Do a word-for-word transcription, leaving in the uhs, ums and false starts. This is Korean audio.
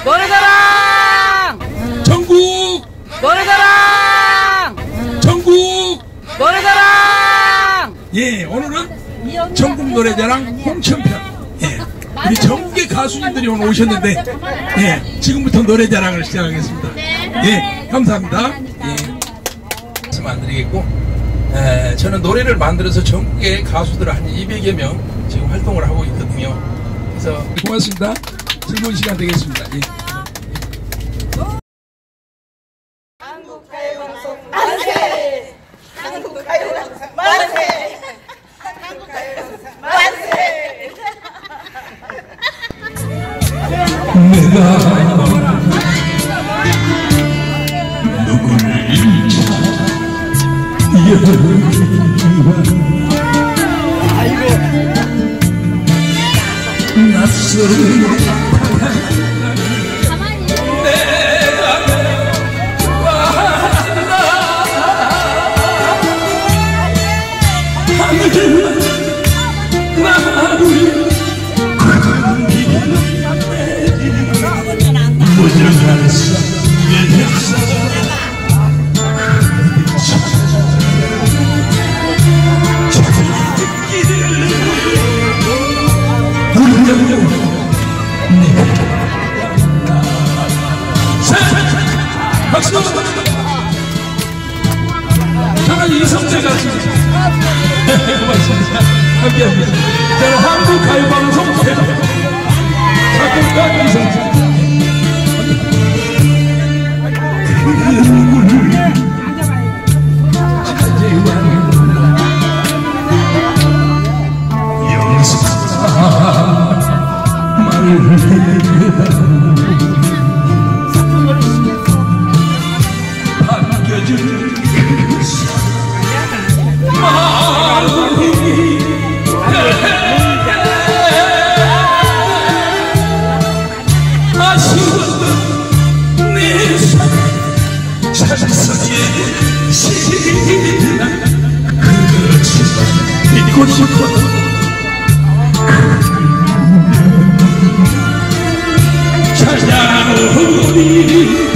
노래자랑 전국 노래자랑 전국 노래자랑. 예, 오늘은 전국 노래자랑 홍천편. 예, 우리 전국의 가수님들이 오늘 오셨는데, 예, 지금부터 노래자랑을 시작하겠습니다. 예, 감사합니다. 예, 말씀 안 드리겠고, 에, 저는 노래를 만들어서 전국의 가수들 한 이백여 명 지금 활동을 하고 있거든요. 그래서 고맙습니다. 즐거운 시간 되겠습니다. 예. 한국 가요방송 만세! 한국 가요방송 만세! 한국 가요방송 만세! 내가 누구를 잃자 낯설은 내가 왔나 하늘만 나를 무정한 삶의 박수! 저는 이성재 가수입니다. 고맙습니다. 함께합니다. 저는 한국 가요방송 대표 작곡가 이성재. 믿고 싶어 찾아오니